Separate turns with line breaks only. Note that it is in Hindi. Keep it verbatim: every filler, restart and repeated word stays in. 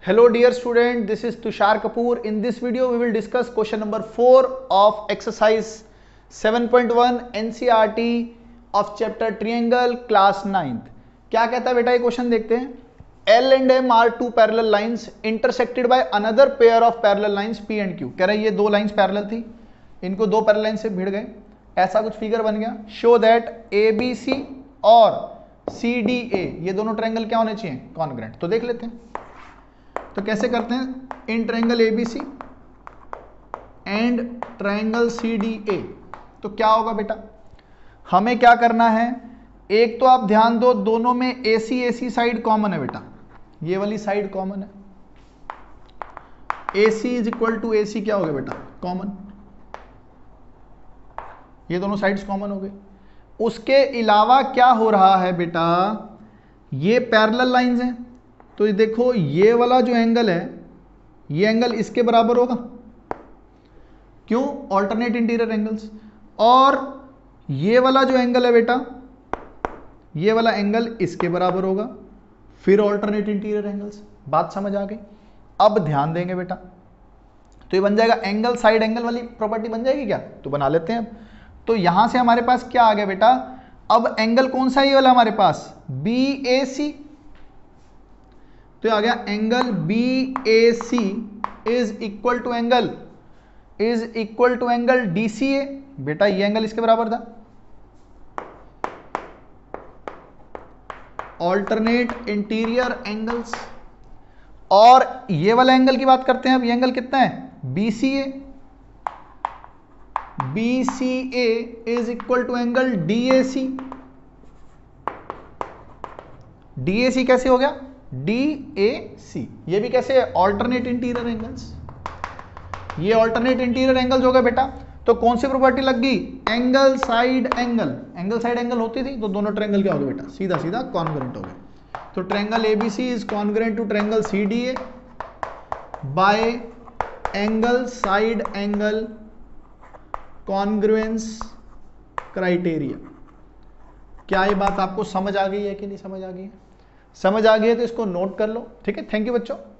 Hello dear student, this is Tushar Kapoor. In this video we will discuss question number four of exercise seven point one N C E R T of chapter triangle class ninth. क्या कहता है बेटा ये क्वेश्चन देखते हैं. L and M are two parallel lines intersected by another pair of parallel lines P and Q. कह रहा है ये दो लाइंस पैरेलल थी, इनको दो पैरेलल लाइन से भिड़ गए, ऐसा कुछ फिगर बन गया. Show that A B C और C D A ये दोनों ट्रायंगल क्या होने चाहिए, कॉन्ग्रुएंट. तो देख लेते हैं. तो कैसे करते हैं, इन triangle A B C and triangle C D A. तो क्या होगा बेटा, हमें क्या करना है, एक तो आप ध्यान दो दोनों में A C A C side common है बेटा, ये वाली साइड कॉमन है. A C is equal to A C क्या हो गया बेटा, कॉमन. ये दोनों साइड्स कॉमन हो गए. उसके अलावा क्या हो रहा है बेटा, ये पैरेलल लाइंस हैं, तो ये देखो ये वाला जो एंगल है ये एंगल इसके बराबर होगा. क्यों, ऑल्टरनेट इंटीरियर एंगल्स. और ये वाला जो एंगल है बेटा, ये वाला एंगल इसके बराबर होगा, फिर ऑल्टरनेट इंटीरियर एंगल्स. बात समझ आ गई. अब ध्यान देंगे बेटा, तो ये बन जाएगा एंगल साइड एंगल वाली प्रॉपर्टी बन जाएगी क्या, तो बना लेते हैं. अब तो यहां से हमारे पास क्या आ गया बेटा, अब एंगल कौन सा है ये वाला हमारे पास, B A C. तो आ गया angle B A C is equal to angle is equal to angle D C A. बेटा ये एंगल इसके बराबर था. Alternate interior angles. और ये वाला एंगल की बात करते हैं. अब ये एंगल कितना है, B C A. B C A is equal to angle D A C. D A C कैसे हो गया, D A C. ये भी कैसे है, ऑल्टरनेट इंटीरियर एंगल्स. ये ऑल्टरनेट इंटीरियर एंगल्स हो गए बेटा. तो कौन सी प्रॉपर्टी लग गई, angle side angle. Angle side angle होती थी तो दोनों ट्रायंगल क्या हो गए बेटा, सीधा सीधा कॉन्ग्रुएंट हो गए. तो triangle A B C is congruent to triangle C D A by angle side angle congruence criteria. क्या ये बात आपको समझ आ गई है कि नहीं समझ आ गई है? समझ आ गई है तो इसको नोट कर लो. ठीक है, थैंक यू बच्चों.